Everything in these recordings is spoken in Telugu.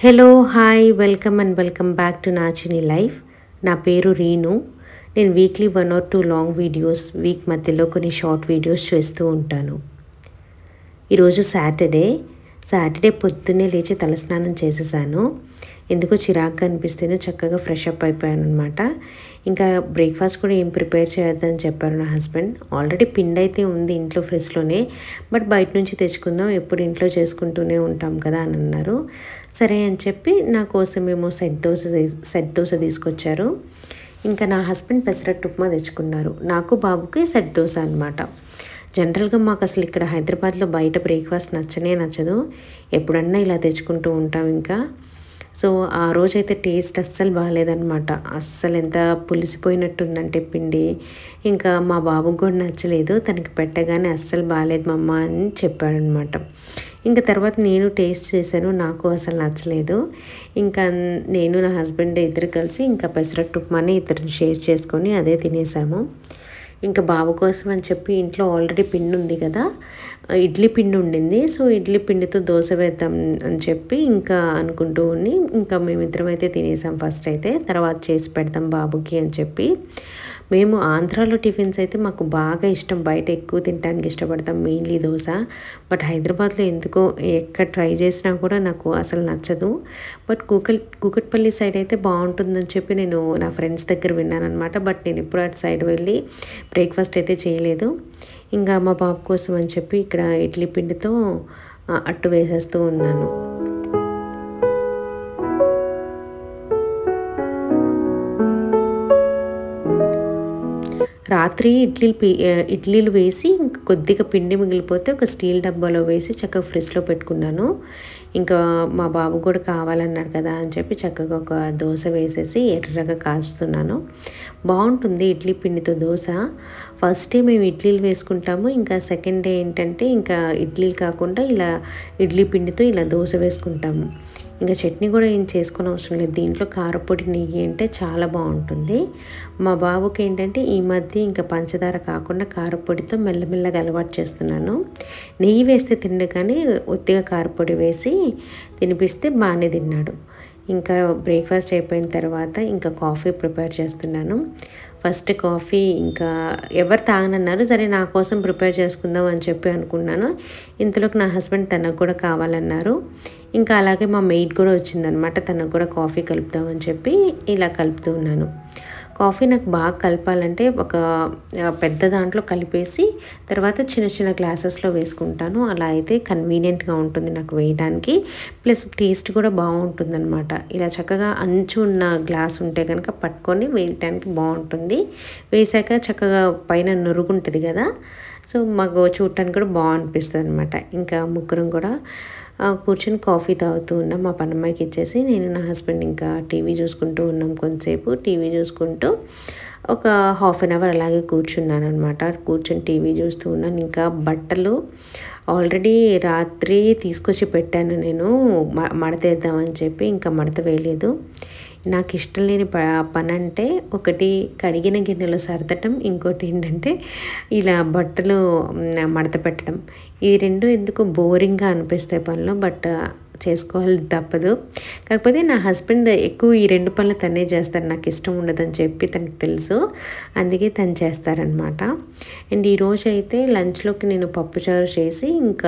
Hello hi welcome back to Nachini life. నా పేరు రీను. నేను weekly 1 or 2 long videos, week మధ్యలో కొన్ని షార్ట్ వీడియోస్ చేస్తూ ఉంటాను. ఈరోజు సాటర్డే పొద్దున్నే లేచి తలస్నానం చేసేసాను. ఎందుకో చిరాగ్గా అనిపిస్తేనే చక్కగా ఫ్రెష్ అప్ అయిపోయాను అనమాట. ఇంకా బ్రేక్ఫాస్ట్ కూడా ఏం ప్రిపేర్ చేయొద్దని చెప్పారు నా హస్బెండ్. ఆల్రెడీ పిండి అయితే ఉంది ఇంట్లో ఫ్రిడ్జ్లోనే, బట్ బయట నుంచి తెచ్చుకుందాం, ఎప్పుడు ఇంట్లో చేసుకుంటూనే ఉంటాం కదా అని అన్నారు. సరే అని చెప్పి నా కోసమేమో సెట్ దోశ తీసుకొచ్చారు. ఇంకా నా హస్బెండ్ పెసరట్టు ఉప్మా తెచ్చుకున్నారు. నాకు బాబుకి సెట్ దోశ అనమాట. జనరల్గా మాకు అసలు ఇక్కడ హైదరాబాద్లో బయట బ్రేక్ఫాస్ట్ నచ్చదు. ఎప్పుడన్నా ఇలా తెచ్చుకుంటూ ఉంటాం. ఇంకా సో ఆ రోజైతే టేస్ట్ అస్సలు బాగాలేదనమాట. అస్సలు ఎంత పులిసిపోయినట్టుందంటే పిండి. ఇంకా మా బాబుకి కూడా నచ్చలేదు. తనకి పెట్టగానే అస్సలు బాగాలేదు మమ్మ అని చెప్పాడనమాట. ఇంకా తర్వాత నేను టేస్ట్ చేశాను, నాకు అసలు నచ్చలేదు. ఇంకా నేను నా హస్బెండ్ ఇద్దరు కలిసి ఇంకా పెసరట్టు ఉప్మాని ఇద్దరు షేర్ చేసుకొని అదే తినేసాము. ఇంకా బాబు కోసం అని చెప్పి ఇంట్లో ఆల్రెడీ పిండి ఉంది కదా, ఇడ్లీ పిండి ఉండింది. సో ఇడ్లీ పిండితో దోశ వేద్దాం అని చెప్పి ఇంకా అనుకుంటూ ఉండి ఇంకా మేమిద్దరం అయితే తినేసాం ఫస్ట్ అయితే. తర్వాత చేసి పెడతాం బాబుకి అని చెప్పి. మేము ఆంధ్రాలో టిఫిన్స్ అయితే మాకు బాగా ఇష్టం, బయట ఎక్కువ తినడానికి ఇష్టపడతాం, మెయిన్లీ దోశ. బట్ హైదరాబాద్లో ఎందుకో ఎక్కడ ట్రై చేసినా కూడా నాకు అసలు నచ్చదు. బట్ కూకట్పల్లి సైడ్ అయితే బాగుంటుందని చెప్పి నేను నా ఫ్రెండ్స్ దగ్గర విన్నాను అనమాట. బట్ నేను ఎప్పుడు అటు సైడ్ వెళ్ళి బ్రేక్ఫాస్ట్ అయితే చేయలేదు. ఇంకా మా బాబు కోసం అని చెప్పి ఇక్కడ ఇడ్లీ పిండితో అట్టు వేసేస్తూ ఉన్నాను. రాత్రి ఇడ్లీలు వేసి కొద్దిగా పిండి మిగిలిపోతే ఒక స్టీల్ డబ్బాలో వేసి చక్కగా ఫ్రిడ్జ్లో పెట్టుకున్నాను. ఇంకా మా బాబు కూడా కావాలన్నాడు కదా అని చెప్పి చక్కగా ఒక దోశ వేసేసి ఎర్రగా కాల్చుతున్నాను. బాగుంటుంది ఇడ్లీ పిండితో దోశ. ఫస్ట్ డే మేము ఇడ్లీలు వేసుకుంటాము. ఇంకా సెకండ్ డే ఏంటంటే ఇంకా ఇడ్లీలు కాకుండా ఇలా ఇడ్లీ పిండితో ఇలా దోశ వేసుకుంటాము. ఇంకా చట్నీ కూడా ఏం చేసుకునే అవసరం లేదు. దీంట్లో కారపొడి, నెయ్యి అంటే చాలా బాగుంటుంది. మా బాబుకి ఏంటంటే ఈ మధ్య ఇంకా పంచదార కాకుండా కారపొడితో మెల్లమెల్లగా అలవాటు చేస్తున్నాను. నెయ్యి వేస్తే తిండు, కానీ ఒత్తిగా కారపొడి వేసి తినిపిస్తే బాగానే తిన్నాడు. ఇంకా బ్రేక్ఫాస్ట్ అయిపోయిన తర్వాత ఇంకా కాఫీ ప్రిపేర్ చేస్తున్నాను. ఫస్ట్ కాఫీ ఇంకా ఎవరు తాగనన్నారు, సరే నా కోసం ప్రిపేర్ చేసుకుందాం అని చెప్పి అనుకున్నాను. ఇంతలోకి నా హస్బెండ్ తనకు కూడా కావాలన్నారు. ఇంకా అలాగే మా మెయిడ్ కూడా వచ్చిందనమాట, తనకు కూడా కాఫీ కలుపుదామని చెప్పి ఇలా కలుపుతూ ఉన్నాను. కాఫీ నాకు బాగా కలపాలంటే ఒక పెద్ద దాంట్లో కలిపేసి తర్వాత చిన్న చిన్న గ్లాసెస్లో వేసుకుంటాను. అలా అయితే కన్వీనియంట్గా ఉంటుంది నాకు వేయడానికి, ప్లస్ టేస్ట్ కూడా బాగుంటుంది అనమాట. ఇలా చక్కగా అంచు ఉన్న గ్లాస్ ఉంటే కనుక పట్టుకొని వేయటానికి బాగుంటుంది. వేసాక చక్కగా పైన నురుగుంటుంది కదా, సో మాకు చూడటానికి కూడా బాగా అనిపిస్తుంది అనమాట. ఇంకా ముగ్గురం కూడా కూర్చొని కాఫీ తాగుతూ ఉన్నాం. మా పనమ్మాయికి ఇచ్చేసి నేను నా హస్బెండ్ ఇంకా టీవీ చూసుకుంటూ ఉన్నాం. కొంతసేపు టీవీ చూసుకుంటూ ఒక హాఫ్ అన్ అవర్ అలాగే కూర్చున్నాను అనమాట. కూర్చొని టీవీ చూస్తూ ఉన్నాను. ఇంకా బట్టలు ఆల్రెడీ రాత్రి తీసుకొచ్చి పెట్టాను నేను మడతేద్దామని చెప్పి, ఇంకా మడత వేయలేదు. నాకు ఇష్టం లేని పని అంటే ఒకటి కడిగిన గిన్నెలో సర్దటం, ఇంకోటి ఏంటంటే ఇలా బట్టలు మడత పెట్టడం. ఈ రెండు ఎందుకు బోరింగ్గా అనిపిస్తాయి పనులు, బట్ చేసుకోవాలి తప్పదు. కాకపోతే నా హస్బెండ్ ఎక్కువ ఈ రెండు పనులు తనే చేస్తారు, నాకు ఇష్టం ఉండదని చెప్పి తనకు తెలుసు, అందుకే తను చేస్తారనమాట. అండ్ ఈరోజు అయితే లంచ్లోకి నేను పప్పుచారు చేసి ఇంకా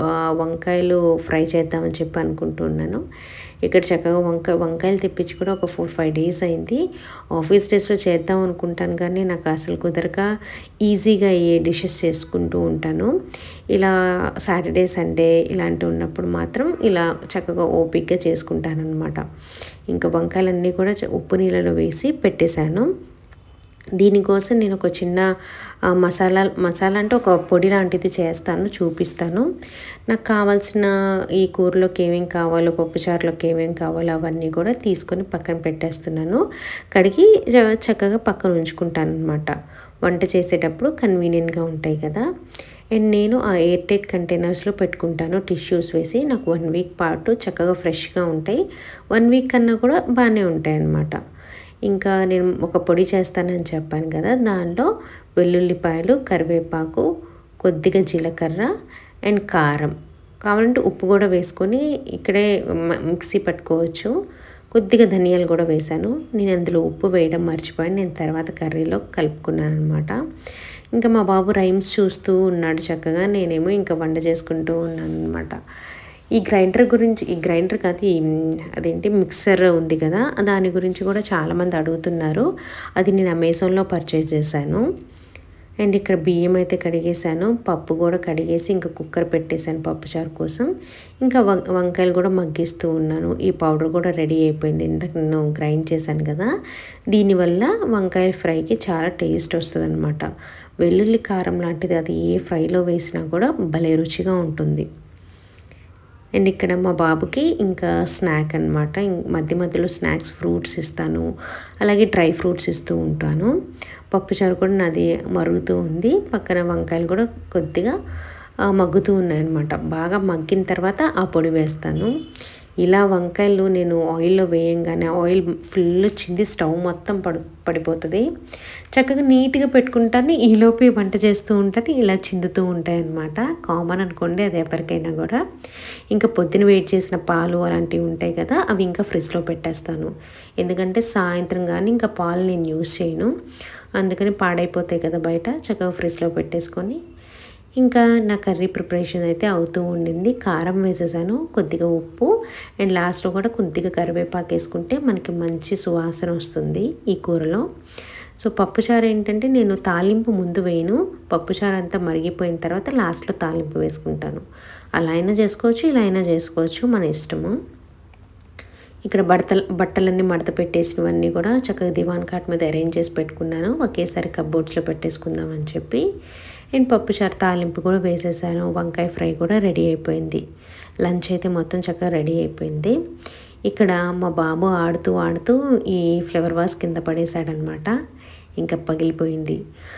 వంకాయలు ఫ్రై చేద్దామని చెప్పి అనుకుంటున్నాను. ఇక్కడ చక్కగా వంకాయలు తెప్పించి కూడా ఒక 4-5 days అయింది. ఆఫీస్ డేస్లో చేద్దాం అనుకుంటాను కానీ నాకు అసలు కుదరక ఈజీగా ఏ డిషెస్ చేసుకుంటూ ఉంటాను. ఇలా సాటర్డే సండే ఇలాంటివి ఉన్నప్పుడు మాత్రం ఇలా చక్కగా ఓపిక్గా చేసుకుంటాను అనమాట. ఇంకా వంకాయలన్నీ కూడా ఉప్పు నీళ్ళలో వేసి పెట్టేశాను. దీనికోసం నేను ఒక చిన్న మసాలా అంటే ఒక పొడి లాంటిది చేస్తాను, చూపిస్తాను. నాకు కావాల్సిన ఈ కూరలోకి ఏమేమి కావాలో, పప్పుచారులోకి ఏమేమి కావాలో అవన్నీ కూడా తీసుకొని పక్కన పెట్టేస్తున్నాను. కడిగి చక్కగా పక్కన ఉంచుకుంటాను అనమాట. వంట చేసేటప్పుడు కన్వీనియంట్గా ఉంటాయి కదా. అండ్ నేను ఆ ఎయిర్ టైట్ కంటైనర్స్లో పెట్టుకుంటాను టిష్యూస్ వేసి. నాకు 1 week పాటు చక్కగా ఫ్రెష్గా ఉంటాయి. 1 week కన్నా కూడా బాగానే ఉంటాయి అన్నమాట. ఇంకా నేను ఒక పొడి చేస్తానని చెప్పాను కదా, దానిలో వెల్లుల్లిపాయలు, కరివేపాకు, కొద్దిగా జీలకర్ర అండ్ కారం కావాలంటే ఉప్పు కూడా వేసుకొని ఇక్కడే మిక్సీ పట్టుకోవచ్చు. కొద్దిగా ధనియాలు కూడా వేసాను. నేను అందులో ఉప్పు వేయడం మర్చిపోయాను. నేను తర్వాత కర్రీలో కలుపుకున్నాను అనమాట. ఇంకా మా బాబు రైమ్స్ చూస్తూ ఉన్నాడు చక్కగా. నేనేమో ఇంకా వంట చేసుకుంటూ ఉన్నాను అనమాట. ఈ గ్రైండర్ కాదు, అదేంటి మిక్సర్ ఉంది కదా, దాని గురించి కూడా చాలామంది అడుగుతున్నారు. అది నేను అమెజాన్లో పర్చేజ్ చేశాను. అండ్ ఇక్కడ బియ్యం అయితే కడిగేసాను, పప్పు కూడా కడిగేసి ఇంకా కుక్కర్ పెట్టేశాను పప్పుచారు కోసం. ఇంకా వంకాయలు కూడా మగ్గిస్తూ ఉన్నాను. ఈ పౌడర్ కూడా రెడీ అయిపోయింది. ఇంతకు నేను గ్రైండ్ చేశాను కదా, దీనివల్ల వంకాయ ఫ్రైకి చాలా టేస్ట్ వస్తుంది అనమాట. వెల్లుల్లి కారం లాంటిది అది ఏ ఫ్రైలో వేసినా కూడా భలే రుచిగా ఉంటుంది. అండ్ ఇక్కడ మా బాబుకి ఇంకా స్నాక్ అనమాట. మధ్య మధ్యలో స్నాక్స్ ఫ్రూట్స్ ఇస్తాను, అలాగే డ్రై ఫ్రూట్స్ ఇస్తూ ఉంటాను. పప్పుచారు కూడా నాది మరుగుతూ ఉంది. పక్కన వంకాయలు కూడా కొద్దిగా మగ్గుతూ ఉన్నాయన్నమాట. బాగా మగ్గిన తర్వాత ఆ పొడి వేస్తాను. ఇలా వంకాయలు నేను ఆయిల్లో వేయంగానే ఆయిల్ ఫుల్ చింది స్టవ్ మొత్తం పడిపోతుంది. చక్కగా నీట్గా పెట్టుకుంటాను. ఈలోపే వంట చేస్తూ ఉంటాను, ఇలా చిందుతూ ఉంటాయి అన్నమాట. కామన్ అనుకోండి అది ఎవరికైనా కూడా. ఇంకా పొద్దున వేడి చేసిన పాలు అలాంటివి ఉంటాయి కదా, అవి ఇంకా ఫ్రిడ్జ్లో పెట్టేస్తాను. ఎందుకంటే సాయంత్రం కానీ ఇంకా పాలు నేను యూజ్ చేయను, అందుకని పాడైపోతాయి కదా బయట. చక్కగా ఫ్రిడ్జ్లో పెట్టేసుకొని ఇంకా నా కర్రీ ప్రిపరేషన్ అయితే అవుతూ ఉండింది. కారం వేసేసాను, కొద్దిగా ఉప్పు, అండ్ లాస్ట్లో కూడా కొద్దిగా కరివేపాకు వేసుకుంటే మనకి మంచి సువాసన వస్తుంది ఈ కూరలో. సో పప్పుచారు ఏంటంటే నేను తాలింపు ముందు వేయను, పప్పుచారు అంతా మరిగిపోయిన తర్వాత లాస్ట్లో తాలింపు వేసుకుంటాను. అలా అయినా చేసుకోవచ్చు, ఇలా అయినా చేసుకోవచ్చు, మన ఇష్టము. ఇక్కడ బట్టలన్నీ మడత పెట్టేసినవన్నీ కూడా చక్కగా దివాన్ కాట్ మీద అరేంజ్ చేసి పెట్టుకున్నాను. ఒకేసారి కబోర్డ్స్లో పెట్టేసుకుందామని చెప్పి. అండ్ పప్పుచారు తాలింపు కూడా వేసేసాను. వంకాయ ఫ్రై కూడా రెడీ అయిపోయింది. లంచ్ అయితే మొత్తం చక్కగా రెడీ అయిపోయింది. ఇక్కడ మా బాబు ఆడుతూ ఈ ఫ్లవర్ వాస్ కింద పడేశాడనమాట. ఇంకా పగిలిపోయింది.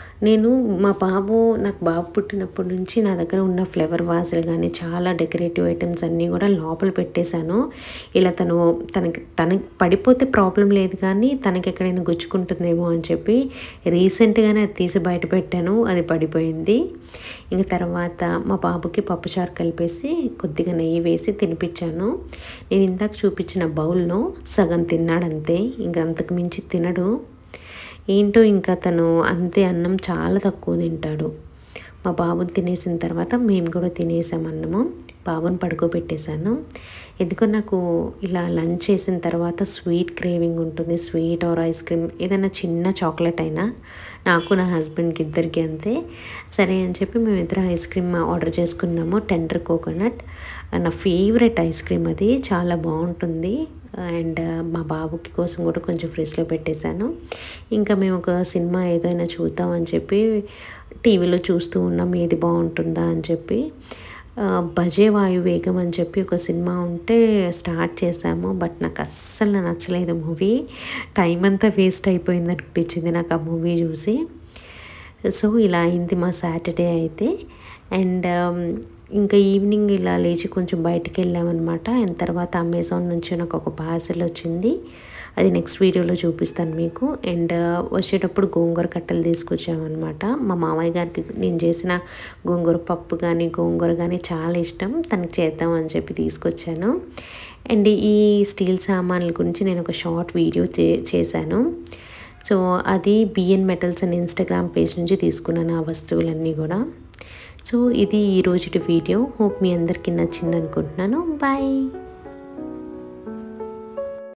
నాకు బాబు పుట్టినప్పటి నుంచి నా దగ్గర ఉన్న ఫ్లవర్ వాజులు కానీ చాలా డెకరేటివ్ ఐటమ్స్ అన్నీ కూడా లోపల పెట్టేశాను. ఇలా తనకి పడిపోతే ప్రాబ్లం లేదు, కానీ తనకి ఎక్కడైనా గుచ్చుకుంటుందేమో అని చెప్పి రీసెంట్గానే అది తీసి బయట పెట్టాను. అది పడిపోయింది. ఇంక తర్వాత మా బాబుకి పప్పుచారు కలిపేసి కొద్దిగా నెయ్యి వేసి తినిపించాను. నేను ఇందాక చూపించిన బౌల్లో సగం తిన్నాడంతే, ఇంకా అంతకు మించి తినడు. ఏంటో ఇంకా తను అంతే, అన్నం చాలా తక్కువ తింటాడు. మా బాబుని తినేసిన తర్వాత మేము కూడా తినేసాం అన్నము. బాబుని పడుకోబెట్టేశాను. ఎందుకో నాకు ఇలా లంచ్ చేసిన తర్వాత స్వీట్ క్రేవింగ్ ఉంటుంది. స్వీట్ ఆర్ ఐస్ క్రీమ్, ఏదైనా చిన్న చాక్లెట్ అయినా, నాకు నా హస్బెండ్కి ఇద్దరికి అంతే. సరే అని చెప్పి మేమిద్దరం ఐస్ క్రీమ్ ఆర్డర్ చేసుకున్నాము. టెండర్ కోకోనట్ నా ఫేవరెట్ ఐస్ క్రీమ్, అది చాలా బాగుంటుంది. అండ్ మా బాబుకి కోసం కూడా కొంచెం ఫ్రిడ్జ్లో పెట్టేశాను. ఇంకా మేము ఒక సినిమా ఏదైనా చూద్దామని చెప్పి టీవీలో చూస్తూ ఉన్నాం, ఏది బాగుంటుందా అని చెప్పి. భజే వాయువేగం అని చెప్పి ఒక సినిమా ఉంటే స్టార్ట్ చేశాము. బట్ నాకు అస్సలు నచ్చలేదు మూవీ. టైం అంతా వేస్ట్ అయిపోయింది అనిపించింది నాకు ఆ మూవీ చూసి. సో ఇలా అయింది మా సాటర్డే అయితే. అండ్ ఇంకా ఈవినింగ్ ఇలా లేచి కొంచెం బయటికి వెళ్ళామన్నమాట. అండ్ తర్వాత అమెజాన్ నుంచి నాకు ఒక పార్సెల్ వచ్చింది. అది నెక్స్ట్ వీడియోలో చూపిస్తాను మీకు. అండ్ వచ్చేటప్పుడు గోంగూర కట్టలు తీసుకొచ్చామన్నమాట. మా మామయ్య గారికి నేను చేసిన గోంగూర పప్పు కానీ గోంగూర కానీ చాలా ఇష్టం, తనకి చేద్దామని చెప్పి తీసుకొచ్చాను. అండ్ ఈ స్టీల్ సామాన్ల గురించి నేను ఒక షార్ట్ వీడియో చేశాను. సో అది బిఎన్ మెటల్స్ అనే ఇన్స్టాగ్రామ్ పేజ్ నుంచి తీసుకున్నాను ఆ వస్తువులన్నీ కూడా. సో ఇది ఈరోజుటి వీడియో. హోప్ మీ అందరికీ నచ్చింది అనుకుంటున్నాను. బాయ్.